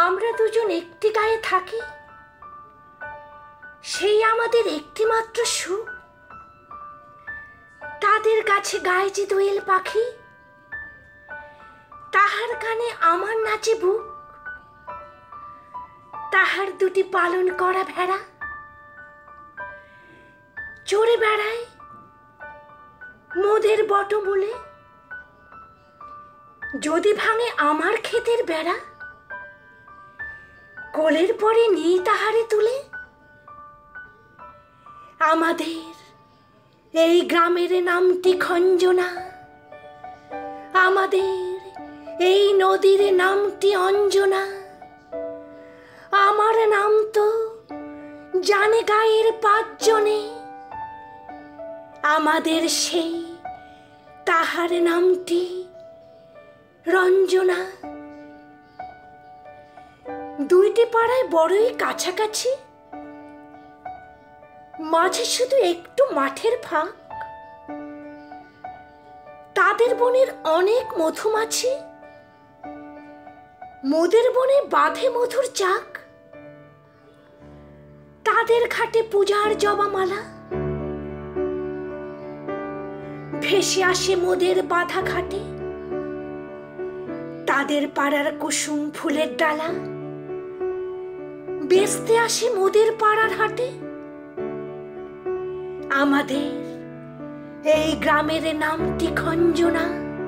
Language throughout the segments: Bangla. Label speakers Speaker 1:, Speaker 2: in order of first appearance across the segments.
Speaker 1: আমরা দুজন একটি গায়ে থাকি, সেই আমাদের একটিমাত্র সুখ। তাদের কাছে গায়ে যে দোয়েল পাখি, তাহার গানে আমার নাচে বুক। তাহার দুটি পালন করা ভেড়া চড়ে বেড়ায় মোদের বটমূলে। যদি ভাঙে আমার ক্ষেতের বেড়া, কোলের পরে নিই তাহারে তুলে। আমাদের এই গ্রামের নামটি খঞ্জনা, আমাদের এই নদীর নামটি অঞ্জনা। আমার নাম তো জানে গায়ের 5 জনে, আমাদের সেই তাহার নামটি রঞ্জনা। দুইটি পাড়ায় বড়ই কাছাকাছি, মাঝে শুধু একটু মাঠের ফাঁক। তাদের বনের অনেক মধুমাছি, মোদের বনে বাঁধে মধুর চাক। তাদের ঘাটে পূজার জবামালা ভেসে আসে মোদের বাঁধা ঘাটে। তাদের পাড়ার কুসুম ফুলের ডালা বেচতে আসে মোদের পাড়ার হাটে। আমাদের এই গ্রামের নামটি খঞ্জনা,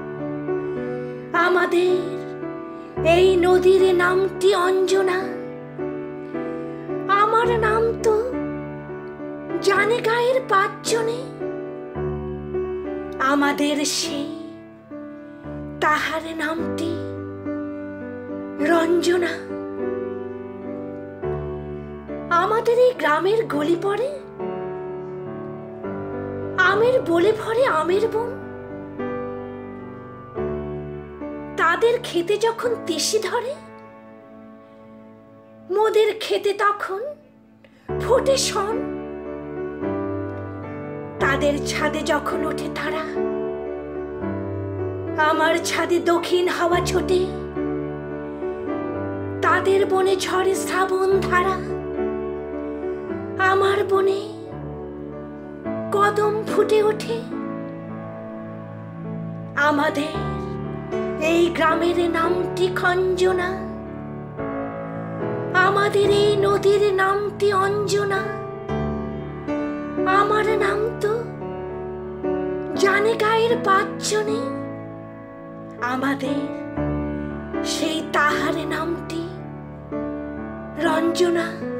Speaker 1: আমাদের এই নদীর নামটি অঞ্জনা। আমার নাম তো জানে গায়ের 5 জনে, আমাদের সেই তাহার নামটি রঞ্জনা। আমাদের এই গ্রামের গলি পড়ে আমের বলে ভরে আমের বন। তাদের খেতে যখন তিসি ধরে, মোদের খেতে তখন ফোটে শন। তাদের ছাদে যখন ওঠে তারা, আমার ছাদে দক্ষিণ হাওয়া ছোটে। তাদের বনে ঝরে শ্রাবণ ধারা, আমার বনে কদম ফুটে ওঠে। আমাদের এই গ্রামের নামটি খঞ্জনা, আমাদের এই নদীর নামটি অঞ্জনা। আমার নাম তো জানে গায়ের 5 জনে, আমাদের সেই তাহার নামটি রঞ্জনা।